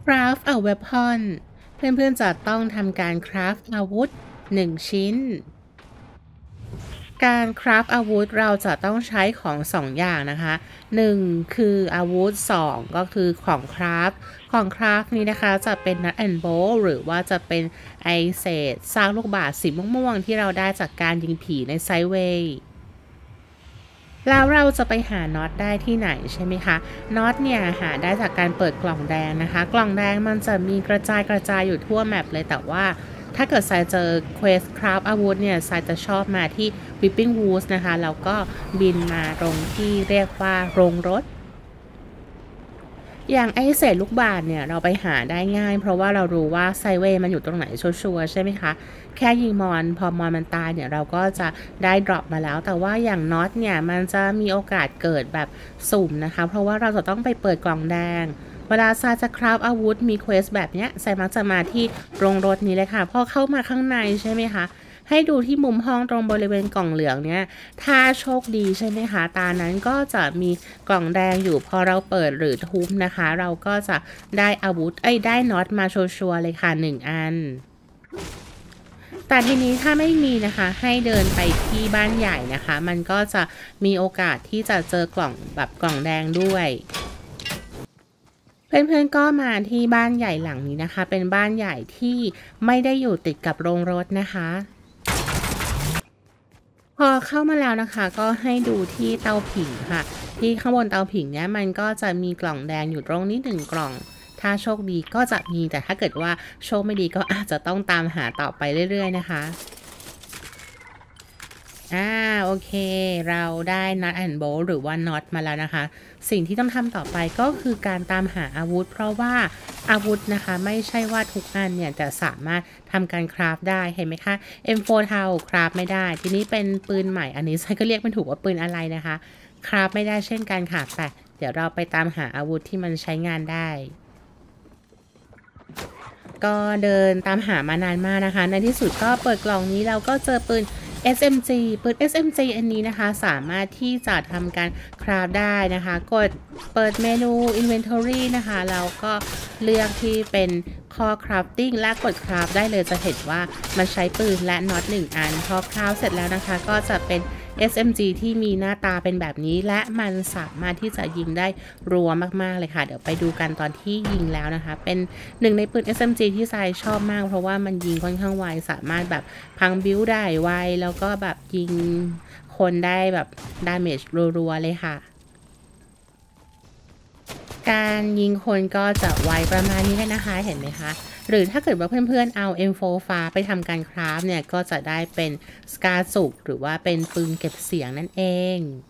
craft a weapon เพื่อนๆจะต้องทำการ craft อาวุธ1ชิ้นการคราฟอาวุธเราจะต้องใช้ของ2อย่างนะคะ1คืออาวุธ2ก็คือของคราฟนี้นะคะจะเป็น nut and bolt หรือว่าจะเป็นไอเศษซากลูกบาศก์สีม่วงๆที่เราได้จากการยิงผีในไซด์เวย์แล้วเราจะไปหาน็อตได้ที่ไหนใช่ไหมคะน็อตเนี่ยหาได้จากการเปิดกล่องแดงนะคะกล่องแดงมันจะมีกระจายอยู่ทั่วแมปเลยแต่ว่าถ้าเกิดทรายเจอ Quest Craft อาวุธเนี่ยทรายจะชอบมาที่ Whipping Woods นะคะแล้วก็บินมาตรงที่เรียกว่าโรงรถอย่างไอเศษลูกบาศก์เนี่ยเราไปหาได้ง่ายเพราะว่าเรารู้ว่าไซเวย์มันอยู่ตรงไหนชัวร์ใช่ไหมคะแค่ยิงมอนพอมอนมันตายเนี่ยเราก็จะได้ดรอปมาแล้วแต่ว่าอย่างน็อตเนี่ยมันจะมีโอกาสเกิดแบบสุ่มนะคะเพราะว่าเราจะต้องไปเปิดกล่องแดงเวลาซาจะคราฟอาวุธมีเควสแบบเนี้ยไซมักจะมาที่โรงรถนี้เลยค่ะพอเข้ามาข้างในใช่ไหมคะให้ดูที่มุมห้องตรงบริเวณกล่องเหลืองเนี่ยถ้าโชคดีใช่ไหมคะตานั้นก็จะมีกล่องแดงอยู่พอเราเปิดหรือทุบนะคะเราก็จะได้อาวุธได้น็อตมาชัวร์เลยค่ะ1อันแต่ทีนี้ถ้าไม่มีนะคะให้เดินไปที่บ้านใหญ่นะคะมันก็จะมีโอกาสที่จะเจอกล่องแบบกล่องแดงด้วยเพื่อนๆก็มาที่บ้านใหญ่หลังนี้นะคะเป็นบ้านใหญ่ที่ไม่ได้อยู่ติดกับโรงรถนะคะพอเข้ามาแล้วนะคะก็ให้ดูที่เตาผิงค่ะที่ข้างบนเตาผิงเนี้ยมันก็จะมีกล่องแดงอยู่ตรงนี้1กล่องถ้าโชคดีก็จะมีแต่ถ้าเกิดว่าโชคไม่ดีก็อาจจะต้องตามหาต่อไปเรื่อยๆนะคะโอเคเราได้ nut and bolt หรือว่า น็อตมาแล้วนะคะสิ่งที่ต้องทำต่อไปก็คือการตามหาอาวุธเพราะว่าอาวุธนะคะไม่ใช่ว่าทุกอันเนี่ยจะสามารถทำการคราฟได้เห็นไหมคะ M4 เทาคราฟไม่ได้ทีนี้เป็นปืนใหม่อันนี้ฉันก็เรียกไม่ถูกว่าปืนอะไรนะคะคราฟไม่ได้เช่นกันค่ะแต่เดี๋ยวเราไปตามหาอาวุธที่มันใช้งานได้ก็เดินตามหามานานมากนะคะในที่สุดก็เปิดกล่องนี้เราก็เจอปืน SMG ปืน SMG อันนี้นะคะสามารถที่จะทำการคราฟได้นะคะกดเปิดเมนู Inventory นะคะแล้วก็เลือกที่เป็นข้อ Crafting และกดคราฟได้เลยจะเห็นว่ามันใช้ปืนและน็อต1อันพอคราฟเสร็จแล้วนะคะก็จะเป็น SMG ที่มีหน้าตาเป็นแบบนี้และมันสามารถที่จะยิงได้รัวมากๆเลยค่ะเดี๋ยวไปดูกันตอนที่ยิงแล้วนะคะเป็นหนึ่งในปืน SMG ที่ทรายชอบมากเพราะว่ามันยิงค่อนข้างไวสามารถแบบพังบิวได้ไวแล้วก็แบบยิงคนได้แบบดาเมจรัวๆเลยค่ะการยิงคนก็จะไวประมาณนี้เลยนะคะเห็นไหมคะหรือถ้าเกิดว่าเพื่อนๆเอา M4 ฟ้าไปทำการคราฟเนี่ยก็จะได้เป็นสกาสุกหรือว่าเป็นปืนเก็บเสียงนั่นเอง